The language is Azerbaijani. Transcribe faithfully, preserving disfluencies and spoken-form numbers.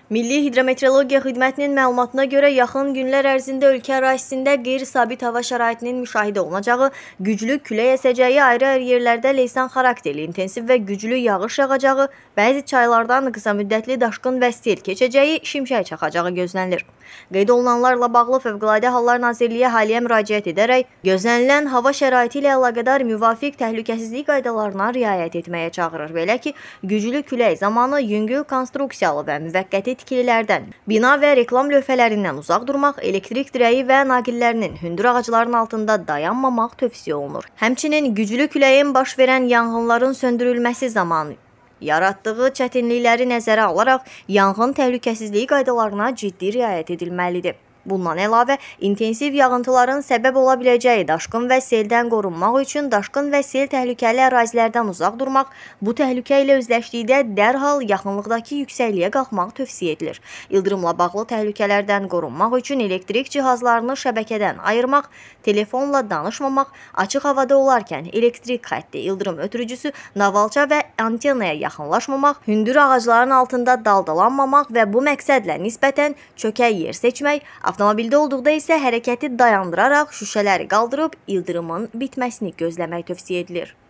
Milli Hidrometeorologiya Xidmətinin məlumatına görə yaxın günlər ərzində ölkə ərazisində qeyri-sabit hava şəraitinin müşahidə olunacağı, güclü külək əsəcəyi, ayrı-ayrı yerlərdə leysan xarakterli, intensiv və güclü yağış yağacağı, bəzi çaylardan qısa müddətli daşqın və sel keçəcəyi, şimşək çaxacağı gözlənilir. Qeyd olunanlarla bağlı Fövqəladə Hallar Nazirliyi əhaliyə müraciət edərək, gözlənilən hava şəraiti ilə əlaqədar müvafiq təhlükəsizlik qaydalarına riayət etməyə çağırır. Belə ki, güclü külək zamanı yüngül konstruksiyalı və müvəqqəti tikililərdən, bina və reklam lövhələrindən uzaq durmaq, elektrik dirəyi və naqillərinin hündür ağacların altında dayanmamaq tövsiyə olunur. Həmçinin güclü küləyin baş verən yanğınların söndürülməsi zamanı yaratdığı çətinlikləri nəzərə alaraq yanğın təhlükəsizliyi qaydalarına ciddi riayət edilməlidir. Bundan əlavə, intensiv yağıntıların səbəb ola biləcəyi daşqın və seldən qorunmaq üçün daşqın və sel təhlükəli ərazilərdən uzaq durmaq, bu təhlükə ilə özləşdikdə dərhal yaxınlıqdakı yüksəkliyə qalxmaq tövsiyə edilir. İldırımla bağlı təhlükələrdən qorunmaq üçün elektrik cihazlarını şəbəkədən ayırmaq, telefonla danışmamaq, açıq havada olarkən elektrik xətti, ildırım ötürücüsü, navalça və antenaya yaxınlaşmamaq, hündür ağacların altında daldalanmamaq və bu məqsədlə nisbətən çökək yer seçmək, avtomobildə olduqda isə hərəkəti dayandıraraq şüşələri qaldırıb ildırımın bitməsini gözləmək tövsiyə edilir.